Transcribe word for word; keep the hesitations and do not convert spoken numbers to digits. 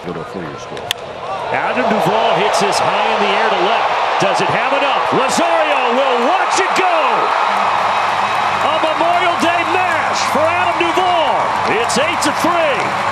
little for-your score. Adam Duvall hits this high in the air to left. Does it have enough? Lazario will watch it go! A Memorial Day mash for Adam Duvall. It's eight to three.